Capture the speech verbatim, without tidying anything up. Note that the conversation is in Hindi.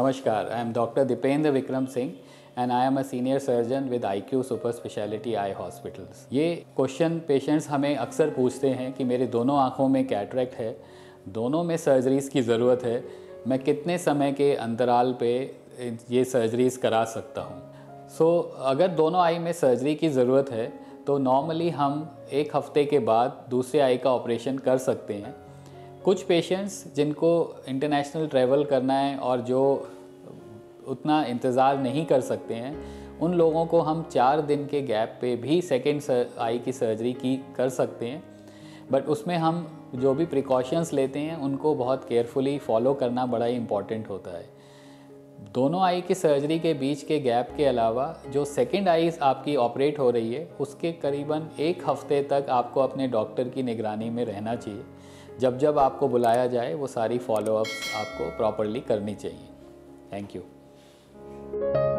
Namaskar, I am Doctor Dipendra Vikram Singh and I am a senior surgeon with I Q Super Speciality Eye Hospitals. ये क्वेश्चन पेशेंट्स हमें अक्सर पूछते हैं कि मेरे दोनों आँखों में कैटरेक्ट है, दोनों में सर्जरीज़ की ज़रूरत है, मैं कितने समय के अंतराल पे ये सर्जरीज़ करा सकता हूँ। सो so, अगर दोनों आई में सर्जरी की ज़रूरत है तो नॉर्मली हम एक हफ़्ते के बाद दूसरे आई का ऑपरेशन कर सकते हैं। कुछ पेशेंट्स जिनको इंटरनेशनल ट्रैवल करना है और जो उतना इंतज़ार नहीं कर सकते हैं, उन लोगों को हम चार दिन के गैप पे भी सेकेंड आई की सर्जरी की कर सकते हैं। बट उसमें हम जो भी प्रिकॉशंस लेते हैं उनको बहुत केयरफुली फॉलो करना बड़ा ही इम्पॉर्टेंट होता है। दोनों आई की सर्जरी के बीच के गैप के अलावा जो सेकेंड आई आपकी ऑपरेट हो रही है उसके करीबन एक हफ़्ते तक आपको अपने डॉक्टर की निगरानी में रहना चाहिए। जब जब आपको बुलाया जाए वो सारी फॉलोअप्स आपको प्रॉपरली करनी चाहिए। Thank you.